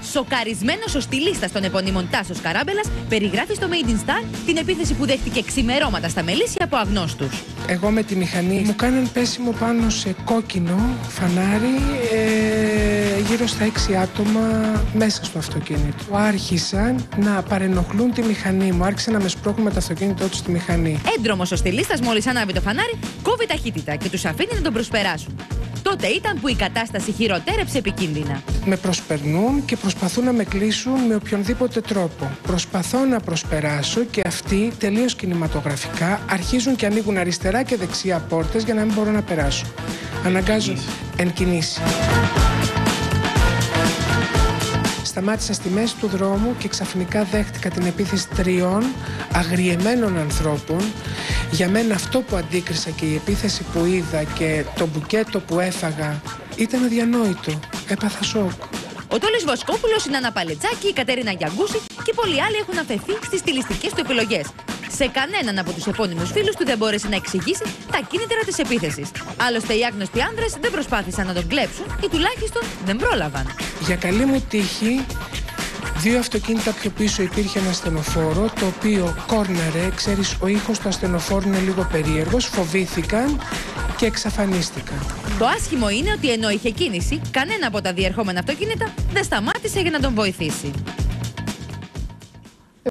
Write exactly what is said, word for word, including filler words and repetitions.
Σοκαρισμένος ο στιλίστας των επωνύμων Τάσος Καράμπελας περιγράφει στο Made in Star την επίθεση που δέχτηκε ξημερώματα στα Μελίσια από αγνώστους. Εγώ με τη μηχανή μου κάναν πέσιμο πάνω σε κόκκινο φανάρι ε, γύρω στα έξι άτομα μέσα στο αυτοκίνητο. Άρχισαν να παρενοχλούν τη μηχανή μου, άρχισαν να με σπρώχνουν με το αυτοκίνητό τους στη μηχανή. Έντρομος ο στιλίστας, μόλις ανάβει το φανάρι, κόβει ταχύτητα και τους αφήνει να τον προσπεράσουν. Τότε ήταν που η κατάσταση χειροτέρεψε επικίνδυνα. Με προσπερνούν και προσπαθούν να με κλείσουν με οποιονδήποτε τρόπο. Προσπαθώ να προσπεράσω και αυτοί τελείως κινηματογραφικά αρχίζουν και ανοίγουν αριστερά και δεξιά πόρτες για να μην μπορώ να περάσω. Αναγκάζω εν κινήσει. Σταμάτησα στη μέση του δρόμου και ξαφνικά δέχτηκα την επίθεση τριών αγριεμένων ανθρώπων. Για μένα αυτό που αντίκρισα και η επίθεση που είδα και το μπουκέτο που έφαγα ήταν αδιανόητο. Έπαθα σοκ. Ο Τόλης Βοσκόπουλος, η Νάνα Παλετσάκη, η Κατερίνα Γιαγκούση και πολλοί άλλοι έχουν αφαιθεί στις στιλιστικές του επιλογές. Σε κανέναν από τους επώνυμους φίλους του δεν μπόρεσε να εξηγήσει τα κίνητρα της επίθεσης. Άλλωστε, οι άγνωστοι άνδρες δεν προσπάθησαν να τον κλέψουν ή τουλάχιστον δεν πρόλαβαν. Για καλή μου τύχη, δύο αυτοκίνητα πιο πίσω υπήρχε ένα ασθενοφόρο, το οποίο κόρναρε. Ξέρεις, ο ήχος του ασθενοφόρου είναι λίγο περίεργος, φοβήθηκαν και εξαφανίστηκαν. Το άσχημο είναι ότι ενώ είχε κίνηση, κανένα από τα διερχόμενα αυτοκίνητα δεν σταμάτησε για να τον βοηθήσει.